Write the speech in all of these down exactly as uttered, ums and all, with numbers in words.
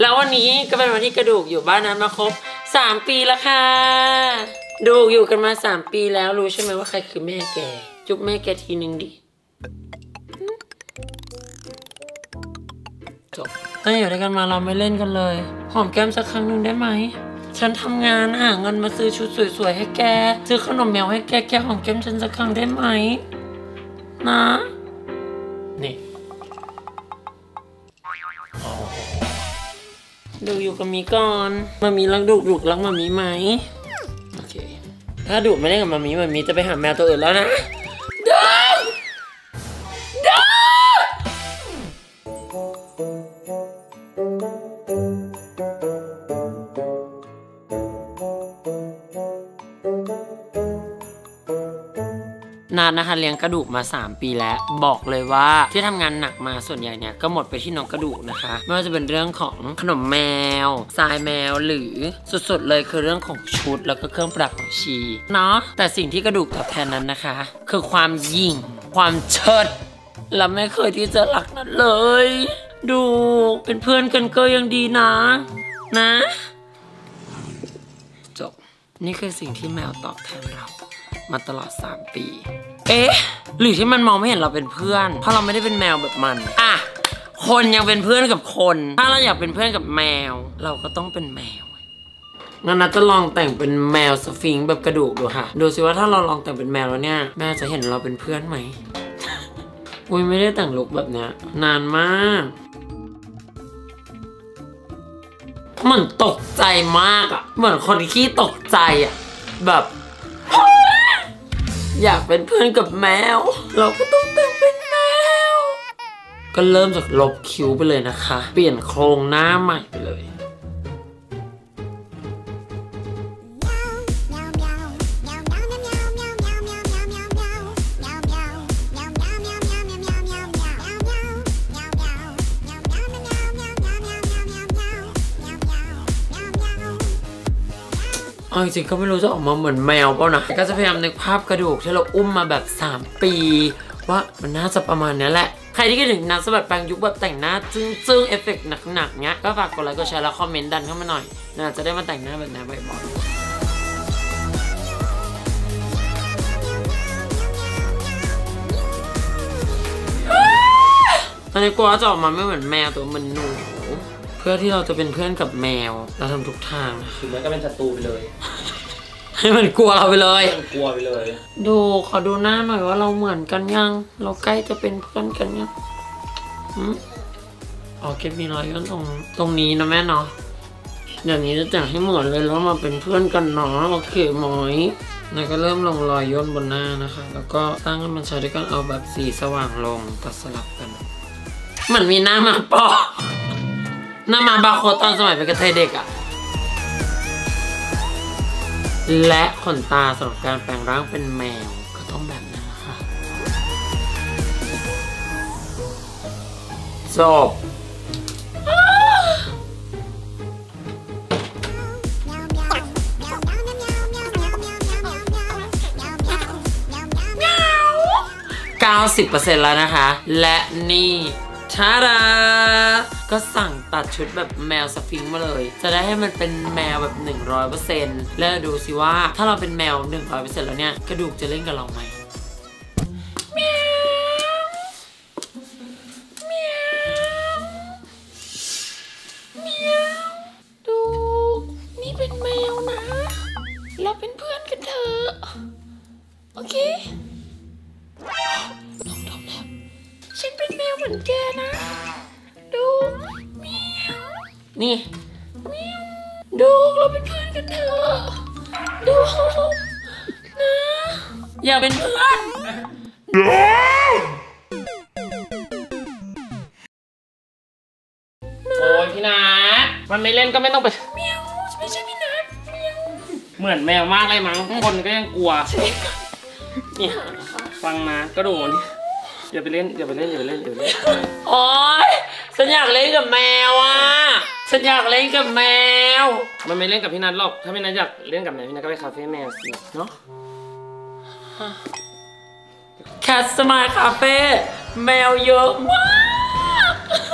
แล้ววันนี้ก็เป็นวันที่กระดูกอยู่บ้านนั้นมาครบสามปีแล้วค่ะดูอยู่กันมาสามปีแล้วรู้ใช่ไหมว่าใครคือแม่แกจุ๊บแม่แกทีนึงดิจบตั้งอยู่ด้วยกันมาเราไม่เล่นกันเลยหอมแก้มสักครั้งหนึ่งได้ไหมฉันทำงานหาเงินมาซื้อชุดสวยๆให้แกซื้อขนมแมวให้แกแกหอมแก้มฉันสักครั้งได้ไหมนะนี่ดูอยู่กับมีก่อนมามีรักดุดุรักมามีไหมโอเคถ้าดุไม่ได้กับมามีมามีจะไปหาแมวตัวอื่นแล้วนะดุดุนานนะคะเลี้ยงกระดูกมาสามปีแล้วบอกเลยว่าที่ทำงานหนักมาส่วนใหญ่เนี่ยก็หมดไปที่น้องกระดูกนะคะไม่ว่าจะเป็นเรื่องของขนมแมวทรายแมวหรือสุดๆเลยคือเรื่องของชุดแล้วก็เครื่องประดับของชีเนาะแต่สิ่งที่กระดูกตอบแทนนั้นนะคะคือความยิ่งความเชิดและไม่เคยที่จะหลักนั้นเลยดูเป็นเพื่อนกันก็ยังดีนะนะจบนี่คือสิ่งที่แมวตอบแทนเรามาตลอดสามปีเอ๊ะหรือที่มันมองไม่เห็นเราเป็นเพื่อนเพราะเราไม่ได้เป็นแมวแบบมันอ่ะคนยังเป็นเพื่อนกับคนถ้าเราอยากเป็นเพื่อนกับแมวเราก็ต้องเป็นแมวงั้นนะจะลองแต่งเป็นแมวสฟิงค์แบบกระดูกดูค่ะดูสิว่าถ้าเราลองแต่งเป็นแมวแล้วเนี่ยแม่จะเห็นเราเป็นเพื่อนไหม อุ้ยไม่ได้แต่งลุคแบบเนี้ยนานมากเหมือนตกใจมากอ่ะเหมือนคนขี้ตกใจอ่ะแบบอยากเป็นเพื่อนกับแมวเราก็ต้องแต่งเป็นแมวก็เริ่มจากลบคิ้วไปเลยนะคะเปลี่ยนโครงหน้าใหม่ไปเลยเอาจริงๆก็ไม่รู้จะออกมาเหมือนแมวเปล่านะก็จะพยายามนึกภาพกระดูกที่เราอุ้มมาแบบสามปีว่ามันน่าจะประมาณนี้แหละใครที่คิดถึงนักสะบัดแปลงยุคแบบแต่งหน้าจึ้งๆเอฟเฟกต์หนักๆเนี้ยก็ฝากกดไลค์กดแชร์แล้วคอมเมนต์ดันเข้ามาหน่อยน่าจะได้มาแต่งหน้าแบบนี้บ่อยๆตอนนี้กลัวจะออกมาไม่เหมือนแมวตัวเหมือนหนูเพื่อที่เราจะเป็นเพื่อนกับแมวเราทำทุกทางถึงแม้ก็เป็นศัตรูไปเลยให้มันกลัวเราไปเลยมันกลัวไปเลยดูขอดูหน้าหน่อยว่าเราเหมือนกันยังเราใกล้จะเป็นเพื่อนกันยังอืมอ๋อเก็บมีรอยย่นตรงตรงนี้นะแม่เนาะอย่างนี้จะแต่งให้เหมือนเลยแล้วมาเป็นเพื่อนกันเนาะโอเคหมอยนี่ก็เริ่มลงรอยย่นบนหน้านะคะแล้วก็ตั้งให้มันใช้ด้วยกันเอาแบบสีสว่างลงตัดสลับกันเหมือนมีหน้ามาปอหน้ามาบาโคตอนสมัยเป็นกระเทยเด็กอะและขนตาสำหรับการแปลงร่างเป็นแมวก็ต้องแบบนั้นนะคะจบเก้าสิบเปอร์เซ็นต์แล้วนะคะและนี่ชาดาก็สั่งตัดชุดแบบแมวสฟิงค์มาเลยจะได้ให้มันเป็นแมวแบบ หนึ่งร้อยเปอร์เซ็นต์ แล้วดูสิว่าถ้าเราเป็นแมว หนึ่งร้อยเปอร์เซ็นต์ แล้วเนี่ยกระดูกจะเล่นกับเราไหมแมวแมวแมวดูนี่เป็นแมวนะเราเป็นเพื่อนกันเถอะโอเคฉันเป็นแมวเหมือนแกนะดูแมวนี่แมวดูเราเป็นเพื่อนกันเถอะดูนะอยากเป็นเพื่อนโอ้ยพี่นัทมันไม่เล่นก็ไม่ต้องไปแมวไม่ใช่พี่นัทแมวเหมือนแมวมากเลยมั้งคนก็ยังกลัวเนี่ยฟังนะก็ดูนี่อย่าไปเล่นอย่าไปเล่นอย่าไปเล่นอย่าไปเล่นโอ๊ยฉันอยากเล่นกับแมวอ่ะฉันอยากเล่นกับแมวมันไม่เล่นกับพี่นัทหรอกถ้าพี่นัทอยากเล่นกับแมวพี่นัทก็ไปคาเฟ่แมวสิเนาะแคทสมายคาเฟ่แมวเยอะมาก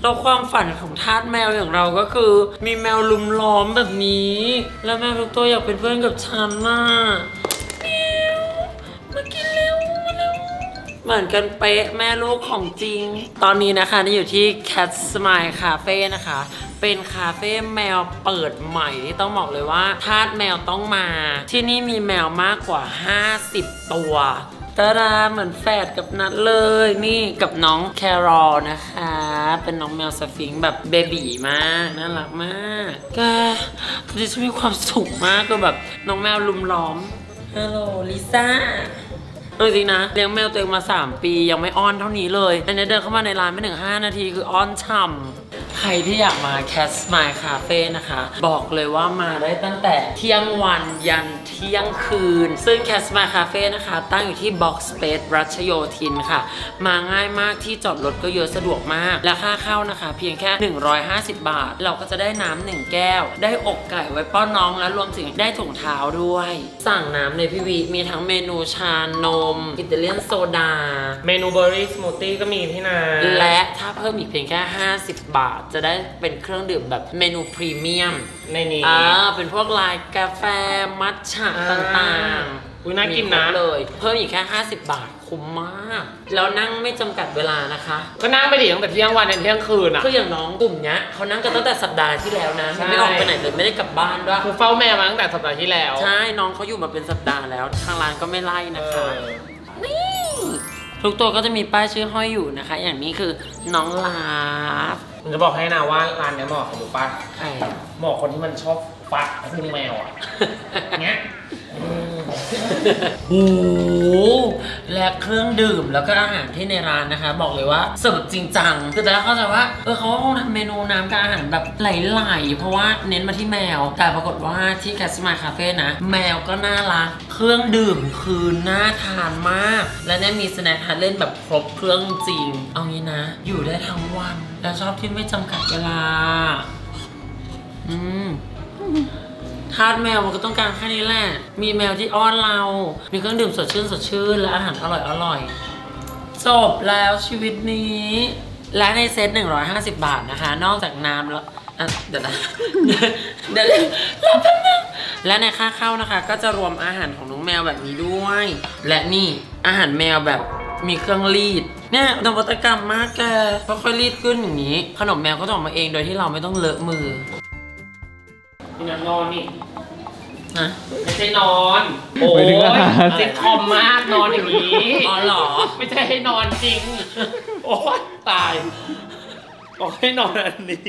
แล้วความฝันของทาสแมวอย่างเราก็คือมีแมวลุมล้อมแบบนี้ แล้วแมวทุกตัวอยากเป็นเพื่อนกับฉันน่ะแมวมากินเร็วมาเร็วเหมือนกันเป๊ะแม่ลูกของจริงตอนนี้นะคะนี่อยู่ที่ Cat Smile Cafe นะคะเป็นคาเฟ่แมวเปิดใหม่ที่ต้องบอกเลยว่าทาสแมวต้องมาที่นี่มีแมวมากกว่าห้าสิบตัวตาดาเหมือนแฝดกับนัดเลยนี่กับน้องแครอลนะคะเป็นน้องแมวสฟิงค์แบบเบบีมากน่ารักมากแกดิฉันมีความสุขมากก็แบบน้องแมวลุมล้อมฮัลโหลลิซ่าจริงนะเลี้ยงแมวตัวเองมาสามปียังไม่อ้อนเท่านี้เลยแต่เนี่ยเดินเข้ามาในร้านไม่ถึงห้านาทีคืออ้อนฉ่ำใครที่อยากมา Cat Smile Cafe นะคะบอกเลยว่ามาได้ตั้งแต่เที่ยงวันยันเที่ยงคืนซึ่ง Cat Smile Cafe นะคะตั้งอยู่ที่ Box Space รัชโยธินค่ะมาง่ายมากที่จอดรถก็เยอะสะดวกมากและค่าเข้านะคะเพียงแค่หนึ่งร้อยห้าสิบบาทเราก็จะได้น้ำหนึ่งแก้วได้อกไก่ไว้ป้อนน้องและรวมถึงได้ถุงเท้าด้วยสั่งน้ำในพี่วีมีทั้งเมนูชานมอิตาเลียนโซดาเมนูเบอร์รี่สมูทตี้ก็มีพี่นาและถ้าเพิ่มอีกเพียงแค่ห้าสิบบาทจะได้เป็นเครื่องดื่มแบบเมนูพรีเมียมในนี้อ่าเป็นพวกลายกาแฟมัทฉะต่างๆอุ้ยน่ากินนะเลยเพิ่มอีกแค่ห้าสิบบาทคุ้มมากแล้วนั่งไม่จำกัดเวลานะคะก็นั่งไปดิตั้งแต่เที่ยงวันถึงเที่ยงคืนอ่ะคืออย่างน้องกลุ่มเนี้ยเขานั่งกันตั้งแต่สัปดาห์ที่แล้วนะไม่ออกไปไหนเลยไม่ได้กลับบ้านด้วยคือเฝ้าแม่มาตั้งแต่สัปดาห์ที่แล้วใช่น้องเขาอยู่มาเป็นสัปดาห์แล้วทางร้านก็ไม่ไล่นะคะนี่ทุกตัวก็จะมีป้ายชื่อห้อยอยู่นะคะอย่างนี้คือน้องลาฟผมจะบอกให้นะว่าร้านนี้เหมาะกับหนูป้าใช่เหมาะคนที่มันชอบฟัดพุงแมวอ่ะเงี้ยโอ้และเครื่องดื่มแล้วก็อาหารที่ในร้านนะคะบอกเลยว่าเสิร์ฟจริงจังคือแต่ละเข้าใจว่าเออเขาคงทำเมนูน้ำกับอาหารแบบไหลๆเพราะว่าเน้นมาที่แมวแต่ปรากฏว่าที่ Cat Smile Cafe นะแมวก็น่ารักเครื่องดื่มคือน่าทานมากและเนี่ยมีสแน็คทานเล่นแบบครบเครื่องจริงเอางี้นะอยู่ได้ทั้งวันและชอบที่ไม่จำกัดเวลาอืมทาสแมวมันก็ต้องการแค่นี้แหละมีแมวที่อ้อนเรามีเครื่องดื่มสดชื่นสดชื่นและอาหารอร่อยอร่อยจบแล้วชีวิตนี้และในเซตหนึ่งร้อยห้าสิบบาทนะคะนอกจากน้ำแล้วเดี๋ยวนะเดี๋ยวรับแป๊บนึงและในค่าเข้านะคะก็จะรวมอาหารของน้องแมวแบบนี้ด้วยและนี่อาหารแมวแบบมีเครื่องรีดเนี่ยนวัตกรรมมากแกค่อยๆรีดขึ้นอย่างนี้ขนมแมวก็จะออกมาเองโดยที่เราไม่ต้องเลอะมือนี่นอนนี่นะไม่ใช่นอนโอ้ยเจ็บคอมมากนอนอย่างนี้อ๋อเหรอไม่ใช่ให้นอนจริงโอ้ยตายบอกให้นอนอันนี้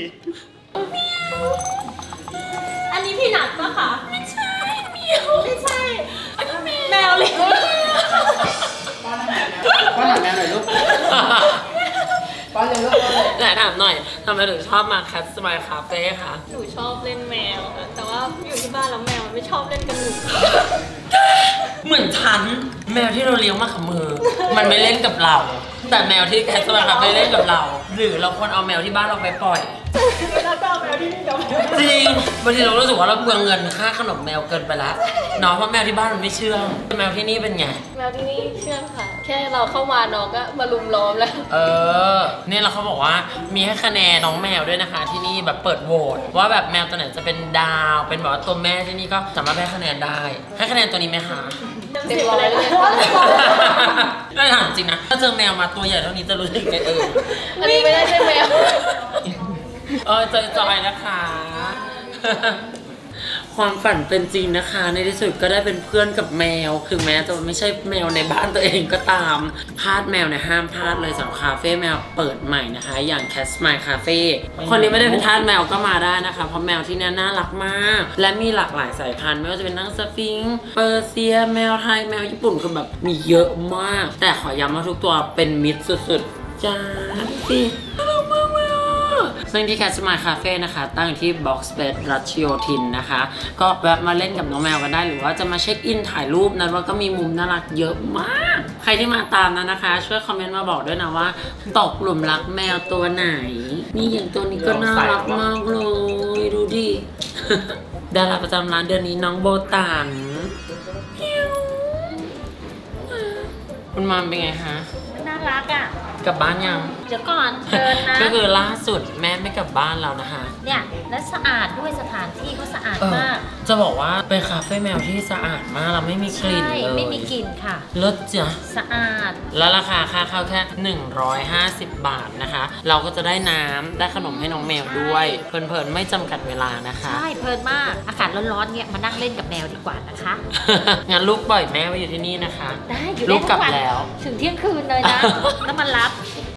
อันนี้พี่หนักปะคะไม่ใช่เมียวไม่ใช่แมวเลยป้อนหน่อยแมวหน่อยลูกป้อนเลยลูกแต่ถามหน่อยทำไมถึงชอบมา Cat Smile Cafe คะหนูชอบเล่นแมวแต่ว่าอยู่ที่บ้านแล้วแมวไม่ชอบเล่นกับหนูเหมือนฉันแมวที่เราเลี้ยงมากับมือมันไม่เล่นกับเราแต่แมวที่ Cat Smile Cafe เล่นกับเราหรือเราควรเอาแมวที่บ้านเราไปปล่อยแล้วก็เอาแมวที่นี่กับจริงบางทีเรารู้สึกว่าเราเปลืองเงินค่าขนมแมวเกินไปละน้องเพราะแมวที่บ้านมันไม่เชื่องแมวที่นี่เป็นไงแมวที่นี่เชื่องค่ะแค่เราเข้ามาน้องก็มาลุมล้อมแล้วเออเนี่ยเราเขาบอกว่ามีให้คะแนนน้องแมวด้วยนะคะที่นี่แบบเปิดโหวตว่าแบบแมวตัวไหนจะเป็นดาวเป็นแบบว่าตัวแม่ที่นี่ก็สามารถให้คะแนนได้ให้คะแนนตัวนี้ไหมคะเต็มร้อยเลยไม่ถามจริงนะถ้าเจอแมวมาตัวใหญ่เท่านี้จะรู้สึกไงเอออันนี้ไม่ได้ใช่แมวเออจอยๆนะคะความฝันเป็นจริงนะคะในที่สุดก็ได้เป็นเพื่อนกับแมวถึงแม้จะไม่ใช่แมวในบ้านตัวเองก็ตามพลาดแมวเนี่ยห้ามพลาดเลยสำหรับคาเฟ่แมวเปิดใหม่นะคะอย่าง Cat Smile Cafe คนนี้ไม่ได้เป็นทาสแมวก็มาได้นะคะเพราะแมวที่นี่น่ารักมากและมีหลากหลายสายพันธุ์ไม่ว่าจะเป็นทั้งสฟิงค์เปอร์เซียแมวไทยแมวญี่ปุ่นคือแบบมีเยอะมากแต่ขอย้ำว่าทุกตัวเป็นมิตรสุดๆจ้าสิซึ่งที่ Cat Smile Cafe นะคะตั้งอยู่ที่ Box Space รัชโยธินนะคะก็แวะมาเล่นกับน้องแมวกันได้หรือว่าจะมาเช็คอินถ่ายรูปนั้นว่าก็มีมุมน่ารักเยอะมากใครที่มาตามนั้นนะคะช่วยคอมเมนต์มาบอกด้วยนะว่าตกหลุมรักแมวตัวไหนนี่อย่างตัวนี้ก็น่ารักมากเลยดูดิดาราประจำร้านเดือนนี้น้องโบตันคุณมามเป็นไงคะน่ารักอ่ะกลับบ้านยังเดี๋ยวก่อนเดินนะก็คือล่าสุดแม่ไม่กลับบ้านแล้วนะคะเนี่ยและสะอาดด้วยสถานที่ก็สะอาดเออมากจะบอกว่าเป็นคาเฟ่แมวที่สะอาดมากเราไม่มีกลิ่นใช่เลยไม่มีกลิ่นค่ะเลิศจ้ะสะอาดแล้วราคาค่าเข้าแค่หนึ่งร้อยห้าสิบบาทนะคะ เราก็จะได้น้ำได้ขนมให้น้องแมวด้วย เพลินๆไม่จำกัดเวลานะคะใช่เพลินมากอากาศร้อนๆเนี่ยมานั่งเล่นกับแมวดีกว่านะคะงั้นลูกปล่อยแม่ไว้อยู่ที่นี่นะคะได้อยู่ลูได้กกลัทั้บงวันแล้วถึงเที่ยงคืนเลยนะ แล้วมารับ